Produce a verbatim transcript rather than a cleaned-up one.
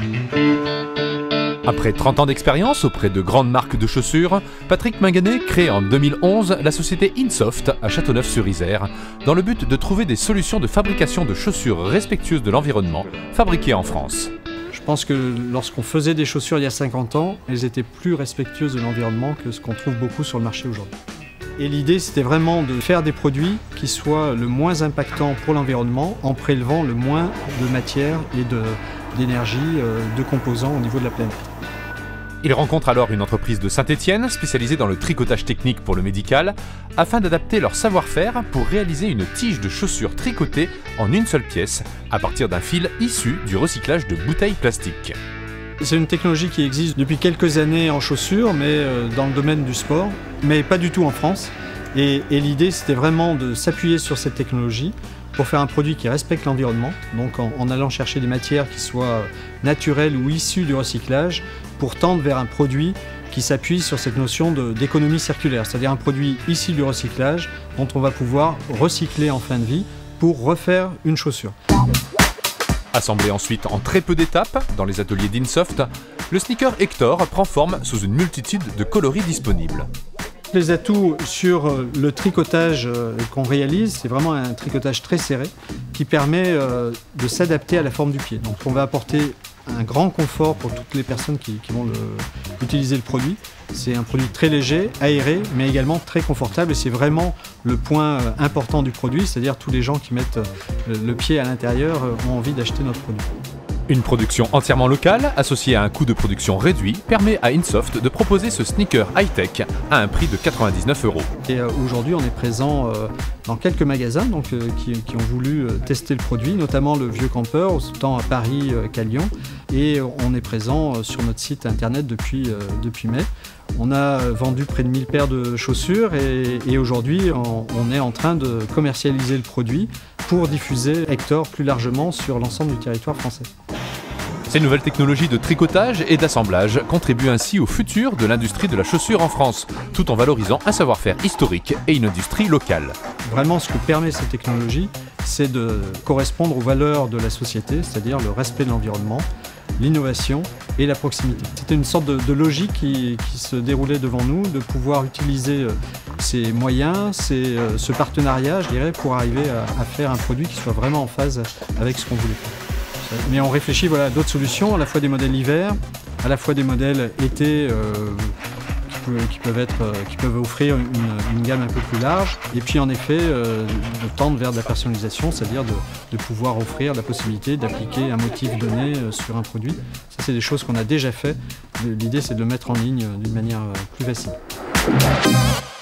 Après trente ans d'expérience auprès de grandes marques de chaussures, Patrick Minganet crée en deux mille onze la société Insoft à Châteauneuf-sur-Isère dans le but de trouver des solutions de fabrication de chaussures respectueuses de l'environnement fabriquées en France. Je pense que lorsqu'on faisait des chaussures il y a cinquante ans, elles étaient plus respectueuses de l'environnement que ce qu'on trouve beaucoup sur le marché aujourd'hui. Et l'idée, c'était vraiment de faire des produits qui soient le moins impactants pour l'environnement en prélevant le moins de matière et d'énergie, de, de composants au niveau de la planète. Il rencontre alors une entreprise de Saint-Étienne spécialisée dans le tricotage technique pour le médical afin d'adapter leur savoir-faire pour réaliser une tige de chaussures tricotée en une seule pièce à partir d'un fil issu du recyclage de bouteilles plastiques. C'est une technologie qui existe depuis quelques années en chaussures, mais dans le domaine du sport, mais pas du tout en France. Et, et l'idée, c'était vraiment de s'appuyer sur cette technologie pour faire un produit qui respecte l'environnement, donc en, en allant chercher des matières qui soient naturelles ou issues du recyclage, pour tendre vers un produit qui s'appuie sur cette notion d'économie circulaire, c'est-à-dire un produit issu du recyclage dont on va pouvoir recycler en fin de vie pour refaire une chaussure. Assemblé ensuite en très peu d'étapes dans les ateliers d'Insoft, le sneaker Hector prend forme sous une multitude de coloris disponibles. Les atouts sur le tricotage qu'on réalise, c'est vraiment un tricotage très serré qui permet de s'adapter à la forme du pied. Donc on va apporter un grand confort pour toutes les personnes qui, qui vont le, utiliser le produit. C'est un produit très léger, aéré, mais également très confortable et c'est vraiment le point important du produit, c'est-à-dire tous les gens qui mettent le pied à l'intérieur ont envie d'acheter notre produit. Une production entièrement locale, associée à un coût de production réduit, permet à Insoft de proposer ce sneaker high-tech à un prix de quatre-vingt-dix-neuf euros. Et euh, aujourd'hui, on est présent euh, dans quelques magasins donc, euh, qui, qui ont voulu euh, tester le produit, notamment le Vieux Campeur, autant à Paris euh, qu'à Lyon. Et euh, on est présent euh, sur notre site internet depuis, euh, depuis mai. On a vendu près de mille paires de chaussures et, et aujourd'hui, on, on est en train de commercialiser le produit pour diffuser Hector plus largement sur l'ensemble du territoire français. Ces nouvelles technologies de tricotage et d'assemblage contribuent ainsi au futur de l'industrie de la chaussure en France, tout en valorisant un savoir-faire historique et une industrie locale. Vraiment, ce que permet cette technologie, c'est de correspondre aux valeurs de la société, c'est-à-dire le respect de l'environnement, l'innovation et la proximité. C'était une sorte de, de logique qui, qui se déroulait devant nous, de pouvoir utiliser ces moyens, ces, ce partenariat, je dirais, pour arriver à, à faire un produit qui soit vraiment en phase avec ce qu'on voulait faire. Mais on réfléchit voilà, à d'autres solutions, à la fois des modèles hiver, à la fois des modèles été euh, qui, peuvent, qui, peuvent être, qui peuvent offrir une, une gamme un peu plus large. Et puis en effet, euh, de tendre vers de la personnalisation, c'est-à-dire de, de pouvoir offrir la possibilité d'appliquer un motif donné sur un produit. Ça, c'est des choses qu'on a déjà fait. L'idée, c'est de le mettre en ligne d'une manière plus facile.